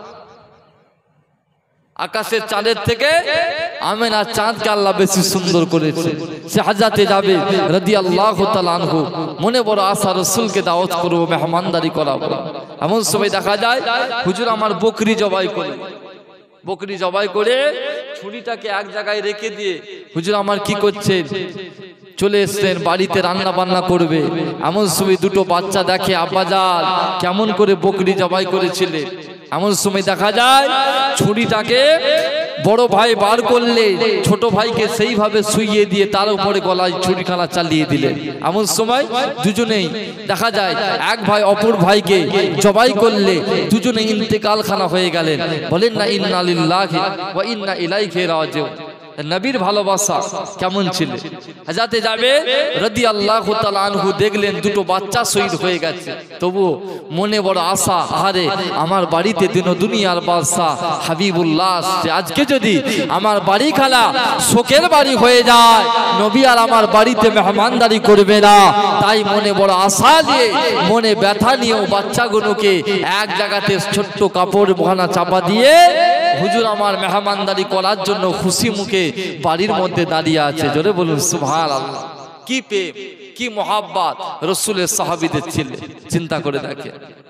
আকাশের চাঁদের থেকে আমেনার চাঁদকে আল্লাহ বেশি সুন্দর করেছে। সে হযরতে জাবের রাদিয়াল্লাহু তাআলা আনহু মনে বড় আশা রাসূলকে দাওয়াত করব, মেহমানদারি করাবো। এমন সময় দেখা যায় হুজুর আমার বকরি জবাই করে, বকরি জবাই করে ছুরিটাকে এক জায়গায় রেখে দিয়ে হুজুর আমার কি করছেন চলে এসছেন, বাড়িতে রান্না বান্না করবে। এমন সময় দুটো বাচ্চা দেখে আব্বাজান কেমন করে বকরি জবাই করেছিলেন। এমন সময় দেখা যায় ছুরিটাকে বড় ভাই বার করলে ছোট ভাইকে সেইভাবে শুইয়ে দিয়ে তার উপরে গলায় ছুরিখানা চালিয়ে দিলেন। এমন সময় দুজনেই দেখা যায় এক ভাই অপর ভাইকে জবাই করলে দুজনে ইন্তেকাল খানা হয়ে গেলেন। বলেন না ইন্না লিল্লাহি ওয়া ইন্না ইলাইহি রাজিউন। নবীর ভালোবাসা কেমন ছিল। হযরতে জাবের রাদিয়াল্লাহু তাআলা আনহু দেখলেন দুটো বাচ্চা শহীদ হয়ে গেছে, তবু মনে বড় আশা, আরে আমার বাড়িতে দিন দুনিয়ার বাদশা হাবিবুল্লাহ আসছে। আজকে যদি আমার বাড়ি খানা শোকের বাড়ি হয়ে যায়, নবী আর আমার বাড়িতে মেহমানদারি করবে না। তাই মনে বড় আশা দিয়ে মনে ব্যথা নিয়ে বাচ্চাগুলোকে এক জায়গাতে ছোট্ট কাপড় বহানা চাপা দিয়ে হুজুর আমার মেহমানদারি করার জন্য খুশি মুখে বাড়ির মধ্যে দাঁড়িয়ে আছে। জোরে বলুন সুবহানাল্লাহ। কি প্রেম, কি মোহাব্বত রাসূলের সাহাবীদের ছিল, চিন্তা করে দেখেন।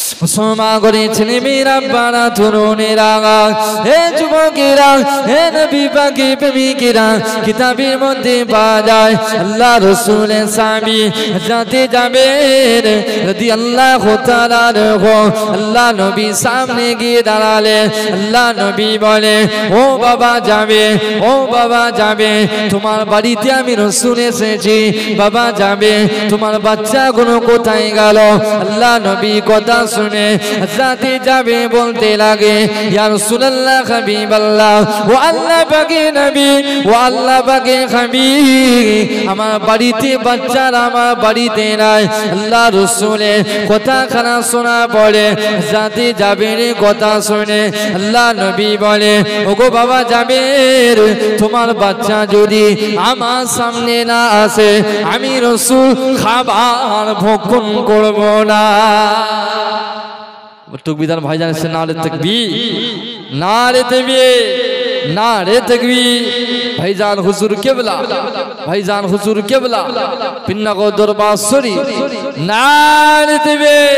মুসলমান করে ছেলেমেয়েরা বাড়া তরুণেরা হে যুবকেরা হে নবী পাকের প্রেমিকেরা কিতাবের মধ্যে পাওয়া যায় আল্লাহ রাসূলের সাহাবী হযরতে জাবের রাদিয়াল্লাহু তাআলা আল্লাহ নবী সামনে গিয়ে দাঁড়ালে আল্লাহ নবী বলে ও বাবা যাবে ও বাবা যাবে তোমার বাড়িতে আমি রাসূল এসেছি বাবা যাবে তোমার বাচ্চাগুলো কোথায় গেল আল্লাহ নবী কথা শুনে হযরতে যাবে বলতে লাগে ইয়া রাসূলুল্লাহ হাবিবাল্লাহ ও আল্লাহ পাকের নবী ও আল্লাহ পাকের হাবিব আমার বাড়িতে বাচ্চারা আমার বাড়িতে নাই আল্লাহ রাসূলের কথা খানা শোনা পড়ে হযরতে যাবের কথা শুনে আল্লাহ নবী বলে ওগো বাবা যাবের তোমার বাচ্চা যদি আমার সামনে না আসে আমি রাসূল খাবার ভক্ষণ করব না তকবীর ভাইজান সে নারে তাকবীর নারে তাকবীর নারে তাকবীর ভাইজান হুজুর কিবলা ভাইজান হুজুর কিবলা পিন্নাগো দরবার শরীফ নারে তাকবীর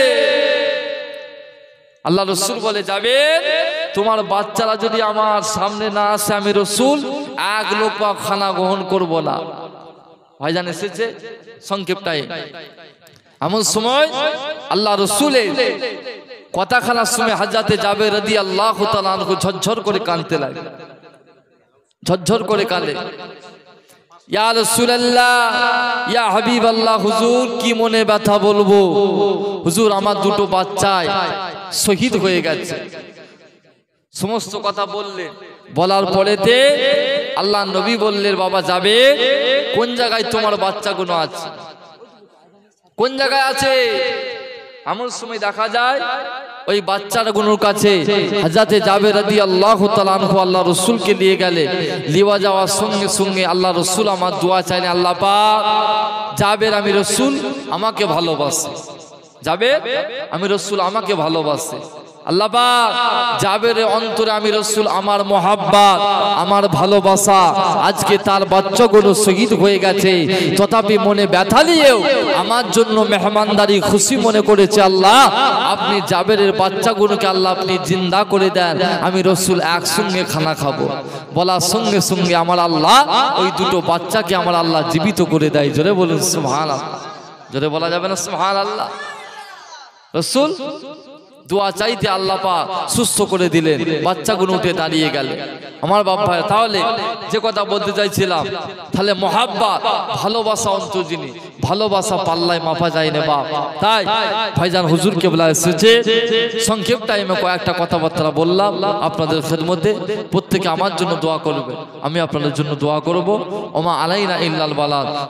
আল্লাহ রাসূল বলে যাবে তোমার বাচ্চারা যদি আমার সামনে না আসে আমি রাসূল এক লোকমা খানা গ্রহণ করব না ভাইজান এসেছে সংক্ষেপটাই এমন সময় আল্লাহ রাসূলের কথাখানার সময় হযরতে জাবের রাদিয়াল্লাহু তাআলা আনহু ঝরঝর করে কাঁদতে লাগে ঝরঝর করে কাঁদে ইয়া রাসূলুল্লাহ ইয়া হাবিবাল্লাহ হুজুর কি মনে ব্যথা বলবো হুজুর আমার দুটো বাচ্চাই শহীদ হয়ে গেছে সমস্ত কথা বললেন বলার পরেতে আল্লাহ নবী বললেন বাবা যাবে কোন জায়গায় তোমার বাচ্চাগুলো আছে কোন জায়গায় আছে এমন সময় দেখা যায় ওই বাচ্চাগুলোর কাছে হযরতে জাবের রাদিয়াল্লাহু তাআলা আনহু আল্লাহ রাসূলকে নিয়ে গেলে লিওয়া যাওয়ার সঙ্গে সঙ্গে আল্লাহ রাসূল আমার দোয়া চাইলেন আল্লাহ পাক জাবের আমি রাসূল আমাকে ভালোবাসে জাবের আমি রাসূল আমাকে ভালোবাসে আল্লাহ পাক জাবেরের অন্তরে আমি রাসূল আমার মহব্বত আমার ভালোবাসা আজকে তার বাচ্চাগুলো শহীদ হয়ে গেছে তথাপি মনে ব্যথা নিয়েও আমার জন্য মেহমানদারি খুশি মনে করেছে আল্লাহ আপনি জাবেরের বাচ্চাগুলোকে আল্লাহ আপনি জিন্দা করে দেন আমি রাসূল একসঙ্গে খানা খাবো বলার সঙ্গে সঙ্গে আমার আল্লাহ ওই দুটো বাচ্চাকে আমার আল্লাহ জীবিত করে দেয় জোরে বলুন সুবহানাল্লাহ জোরে বলা যাবে না সুবহানাল্লাহ রাসূল দোয়া চাইতে আল্লাহ পাক সুস্থ করে দিলেন বাচ্চাগুলো উঠে দাঁড়িয়ে গেল আমার বাপ ভাই তাহলে যে কথা বলতে চাইছিলাম তাহলে মহাব্বত ভালোবাসা অন্তর্জিনী ভালোবাসা পাল্লায় মাপা যায় না বাপ তাই ভাইজান হুজুর কেবলা এসেছে সংক্ষেপ টাইমে কয়েকটা কথাবার্তা বললাম আপনাদের খেদমতে প্রত্যেকে আমার জন্য দোয়া করবে আমি আপনাদের জন্য দোয়া করব ওমা আলাইনা ইল্লাল বালাগ।